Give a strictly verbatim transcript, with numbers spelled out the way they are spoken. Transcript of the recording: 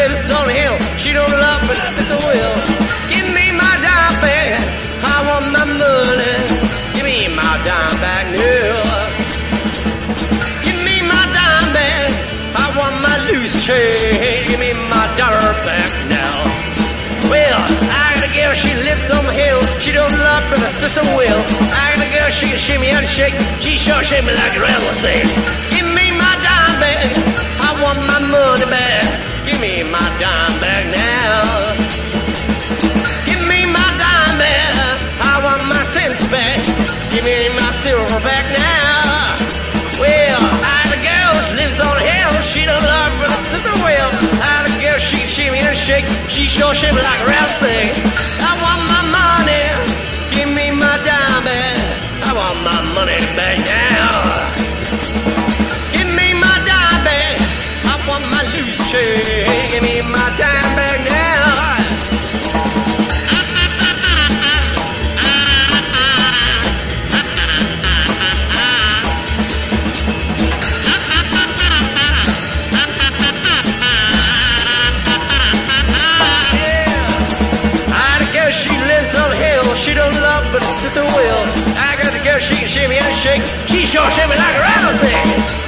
lives on the hill. She don't love but sit the will. Give me my dime back, I want my money. Give me my dime back now. Give me my dime back, I want my loose change. Give me my dollar back now. Well, I got a girl, she lives on the hill. She don't love but her sister will. I got a girl, she can shimmy and shake. She sure shake me like a rattlesnake. Give me my dime back, I want my money back. Give me my dime back now. Give me my dime back, I want my cents back. Give me my silver back now. Well, I got a girl, she lives on the hill. She don't love but her sister will. I got a girl, she can shimmy and shake. She sure shake me like a rattlesnake. I want my money, give me my dime back. I want my money back now. Give me my dime back, I want my loose change. Give me my dime back now. But it's the will. I got the girl, she can shimmy and shake. She sure shimmy like a rattlesnake.